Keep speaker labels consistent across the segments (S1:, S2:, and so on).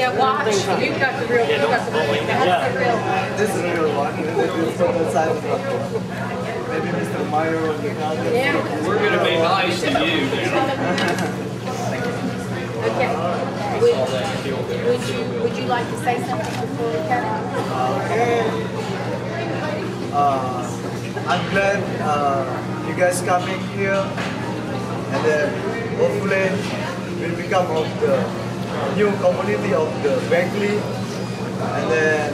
S1: Yeah, watch. You've got the real. You've got the real. That's the real one.
S2: This is the real one. It's from the side of the maybe Mr. Mayor will be out there.
S1: Yeah.
S3: We're going to be nice to you.
S1: Okay. Would you like to say something before we cut out?
S2: Okay. I'm glad you guys coming here, and then hopefully we'll become of the new community of the Beckley. And then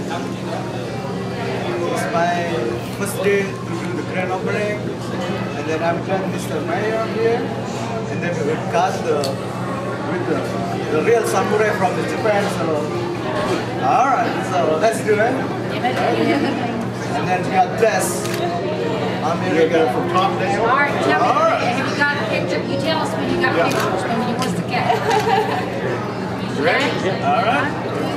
S2: it's my first day to do the grand opening, and then I'm glad Mr. Mayor here, and then we will cut with the real samurai from Japan. So, all right, so let's do it. And then God bless America from top down.
S1: All right, tell me, have you got a picture? You tell us when you got pictures, when you want to get.
S2: Ready? Yeah. All right.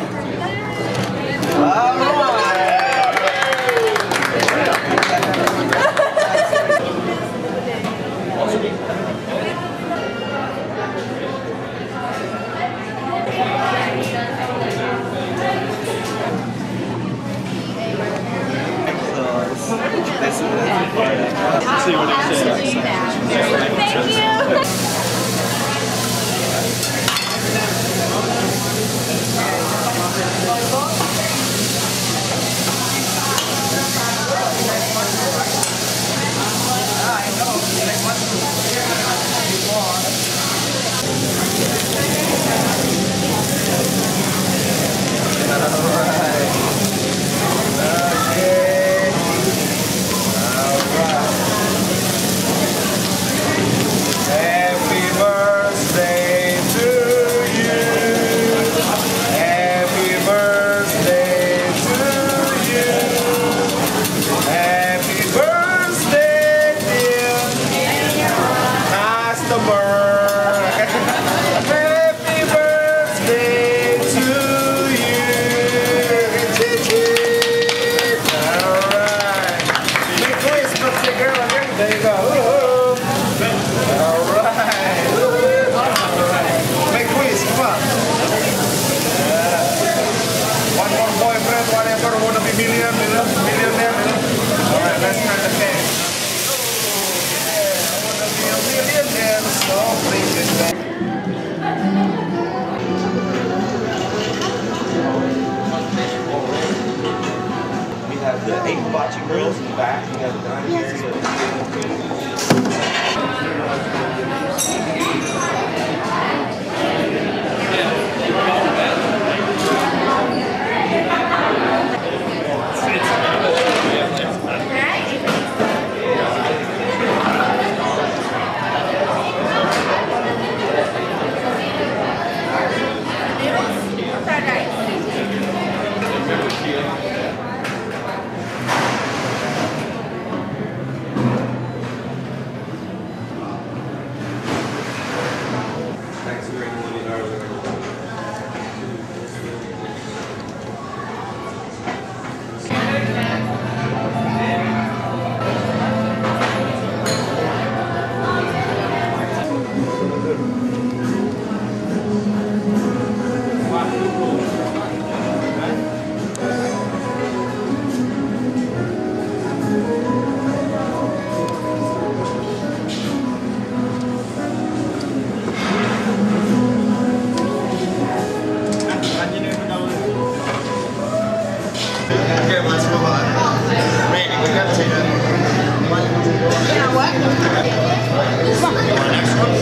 S2: All right.
S3: See what it says.
S1: Thank you.
S4: We have the 8 hibachi grills in the back. We have the dining area.
S1: Yeah, what?
S4: You want the next one?